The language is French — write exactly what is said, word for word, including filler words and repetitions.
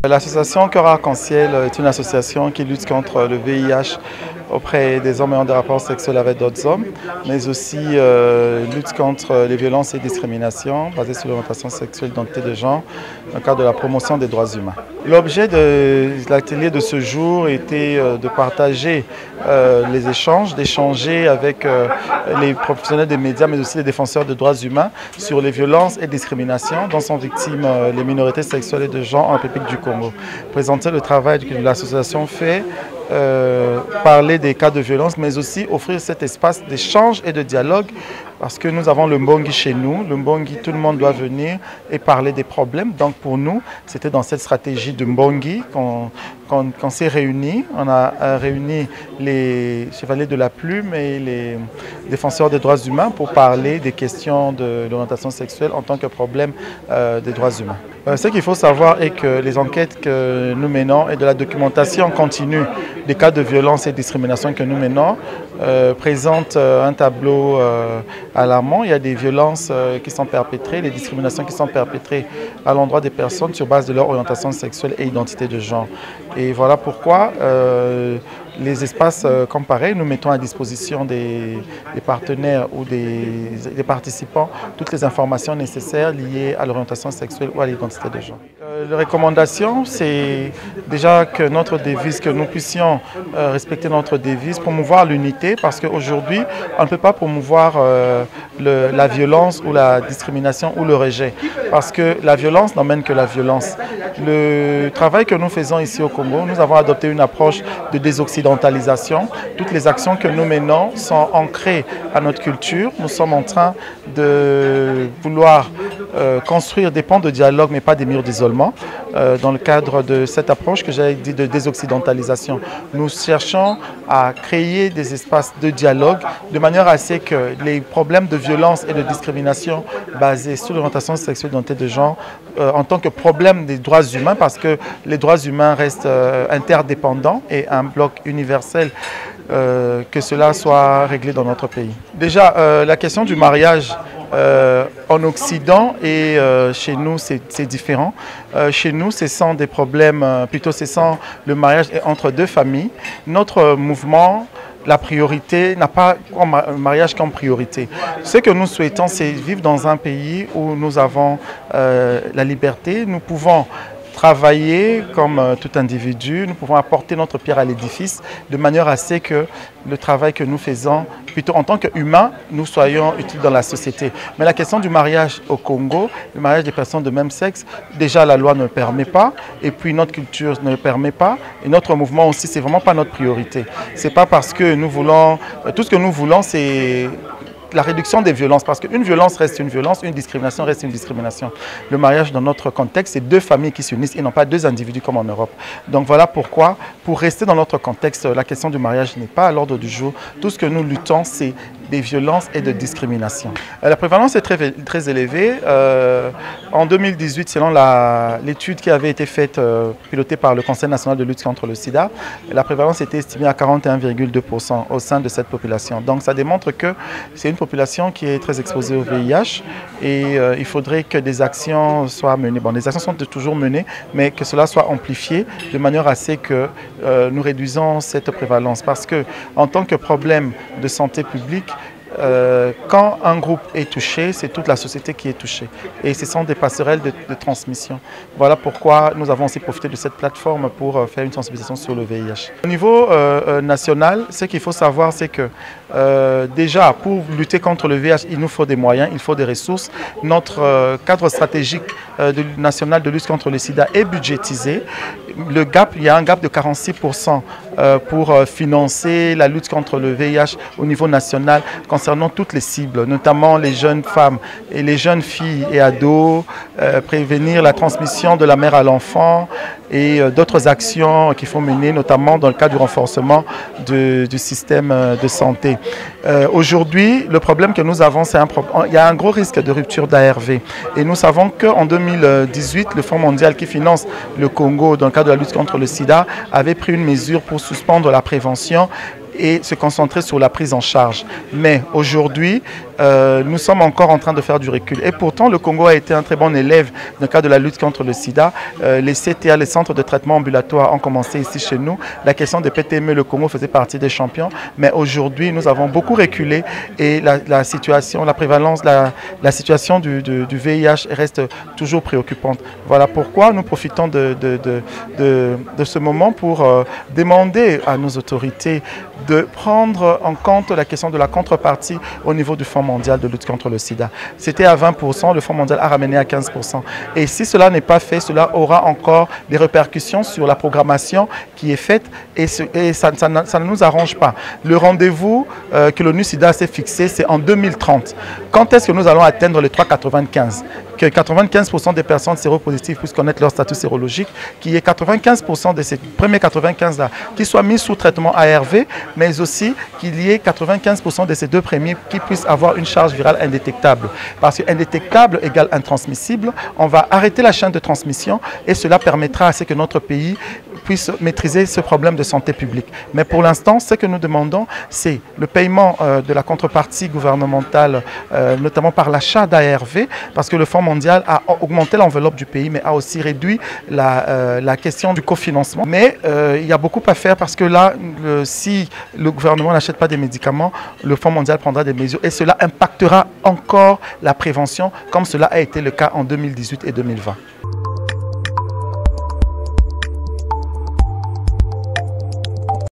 L'association Cœur Arc-en-Ciel est une association qui lutte contre le V I H auprès des hommes ayant des rapports sexuels avec d'autres hommes, mais aussi euh, lutte contre les violences et discriminations basées sur l'orientation sexuelle, l'identité de genre, dans le cadre de la promotion des droits humains. L'objet de l'atelier de ce jour était euh, de partager euh, les échanges, d'échanger avec euh, les professionnels des médias, mais aussi les défenseurs de droits humains sur les violences et discriminations dont sont victimes euh, les minorités sexuelles et de genre en République du Congo. Présenter le travail que l'association fait, Euh, parler des cas de violence, mais aussi offrir cet espace d'échange et de dialogue, parce que nous avons le Mbongi chez nous. Le Mbongi, tout le monde doit venir et parler des problèmes. Donc pour nous, c'était dans cette stratégie de Mbongi qu'on qu'on, qu'on s'est réunis. On a euh, réuni les chevaliers de la plume et les défenseurs des droits humains pour parler des questions de l'orientation sexuelle en tant que problème euh, des droits humains. Euh, ce qu'il faut savoir est que les enquêtes que nous menons et de la documentation continue des cas de violence et de discrimination que nous menons euh, présentent euh, un tableau euh, alarmant. Il y a des violences euh, qui sont perpétrées, des discriminations qui sont perpétrées à l'endroit des personnes sur base de leur orientation sexuelle et identité de genre. Et voilà pourquoi euh, les espaces euh, comme pareil, nous mettons à disposition des, des partenaires ou des, des participants toutes les informations nécessaires liées à l'orientation sexuelle ou à l'identité de genre. Euh, les recommandations, c'est déjà que notre devise, que nous puissions euh, respecter notre devise, promouvoir l'unité, parce qu'aujourd'hui, on ne peut pas promouvoir euh, le, la violence ou la discrimination ou le rejet, parce que la violence n'emmène que la violence. Le travail que nous faisons ici au Congo, nous avons adopté une approche de désoccidentalisation. Toutes les actions que nous menons sont ancrées à notre culture. Nous sommes en train de vouloir euh, construire des ponts de dialogue, mais pas des murs d'isolement, euh, dans le cadre de cette approche que j'ai dit de désoccidentalisation. Nous cherchons à créer des espaces de dialogue de manière à ce que les problèmes de violence et de discrimination basés sur l'orientation sexuelle et l'identité de genre, euh, en tant que problème des droits humains, parce que les droits humains restent euh, interdépendants et un bloc universel, euh, que cela soit réglé dans notre pays. Déjà, euh, la question du mariage euh, en Occident et euh, chez nous, c'est différent. Euh, chez nous, ce sont des problèmes, euh, plutôt ce sont le mariage entre deux familles. Notre mouvement, la priorité n'a pas le mariage comme priorité. Ce que nous souhaitons, c'est vivre dans un pays où nous avons euh, la liberté, nous pouvons travailler comme euh, tout individu, nous pouvons apporter notre pierre à l'édifice de manière à ce que le travail que nous faisons, plutôt en tant qu'humains, nous soyons utiles dans la société. Mais la question du mariage au Congo, le mariage des personnes de même sexe, déjà la loi ne le permet pas, et puis notre culture ne le permet pas, et notre mouvement aussi, c'est vraiment pas notre priorité. C'est pas parce que nous voulons, tout ce que nous voulons, c'est la réduction des violences, parce qu'une violence reste une violence, une discrimination reste une discrimination. Le mariage, dans notre contexte, c'est deux familles qui s'unissent et non pas deux individus comme en Europe. Donc voilà pourquoi, pour rester dans notre contexte, la question du mariage n'est pas à l'ordre du jour. Tout ce que nous luttons, c'est des violences et de discrimination. La prévalence est très, très élevée. Euh, en deux mille dix-huit, selon l'étude qui avait été faite, euh, pilotée par le Conseil national de lutte contre le sida, la prévalence était estimée à quarante et un virgule deux pour cent au sein de cette population. Donc ça démontre que c'est une population qui est très exposée au V I H et euh, il faudrait que des actions soient menées. Bon, les actions sont toujours menées, mais que cela soit amplifié de manière à ce que euh, nous réduisons cette prévalence. Parce que en tant que problème de santé publique, Euh, quand un groupe est touché, c'est toute la société qui est touchée. Et ce sont des passerelles de, de transmission. Voilà pourquoi nous avons aussi profité de cette plateforme pour euh, faire une sensibilisation sur le V I H. Au niveau euh, euh, national, ce qu'il faut savoir, c'est que euh, déjà, pour lutter contre le V I H, il nous faut des moyens, il faut des ressources. Notre euh, cadre stratégique euh, de, national de lutte contre le sida est budgétisé. Le gap, il y a un gap de quarante-six pour cent euh, pour euh, financer la lutte contre le V I H au niveau national, concernant toutes les cibles, notamment les jeunes femmes et les jeunes filles et ados, euh, prévenir la transmission de la mère à l'enfant et euh, d'autres actions qu'il faut mener, notamment dans le cadre du renforcement de, du système de santé. Euh, Aujourd'hui, le problème que nous avons, c'est un il y a un gros risque de rupture d'A R V. Et nous savons qu'en deux mille dix-huit, le Fonds mondial qui finance le Congo dans le cadre de la lutte contre le sida avait pris une mesure pour suspendre la prévention et se concentrer sur la prise en charge. Mais aujourd'hui, euh, nous sommes encore en train de faire du recul. Et pourtant, le Congo a été un très bon élève dans le cadre de la lutte contre le sida. Euh, les C T A, les centres de traitement ambulatoire, ont commencé ici chez nous. La question des P T M E, le Congo faisait partie des champions. Mais aujourd'hui, nous avons beaucoup reculé et la, la situation, la prévalence, la, la situation du, du, du V I H reste toujours préoccupante. Voilà pourquoi nous profitons de, de, de, de, de ce moment pour euh, demander à nos autorités de prendre en compte la question de la contrepartie au niveau du Fonds mondial de lutte contre le sida. C'était à vingt pour cent, le Fonds mondial a ramené à quinze pour cent. Et si cela n'est pas fait, cela aura encore des répercussions sur la programmation qui est faite et, ce, et ça, ça, ça ne nous arrange pas. Le rendez-vous euh, que l'ONU SIDA s'est fixé, c'est en deux mille trente. Quand est-ce que nous allons atteindre les trois virgule quatre-vingt-quinze? Que quatre-vingt-quinze pour cent des personnes séropositives puissent connaître leur statut sérologique, qu'il y ait quatre-vingt-quinze pour cent de ces premiers quatre-vingt-quinze là qui soient mis sous traitement A R V, mais aussi qu'il y ait quatre-vingt-quinze pour cent de ces deux premiers qui puissent avoir une charge virale indétectable. Parce que indétectable égale intransmissible, on va arrêter la chaîne de transmission et cela permettra à ce que notre pays puisse maîtriser ce problème de santé publique. Mais pour l'instant, ce que nous demandons, c'est le paiement euh, de la contrepartie gouvernementale, euh, notamment par l'achat d'A R V, parce que le Fonds mondial a augmenté l'enveloppe du pays, mais a aussi réduit la, euh, la question du cofinancement. Mais euh, il y a beaucoup à faire parce que là, le, si le gouvernement n'achète pas des médicaments, le Fonds mondial prendra des mesures et cela impactera encore la prévention, comme cela a été le cas en deux mille dix-huit et deux mille vingt.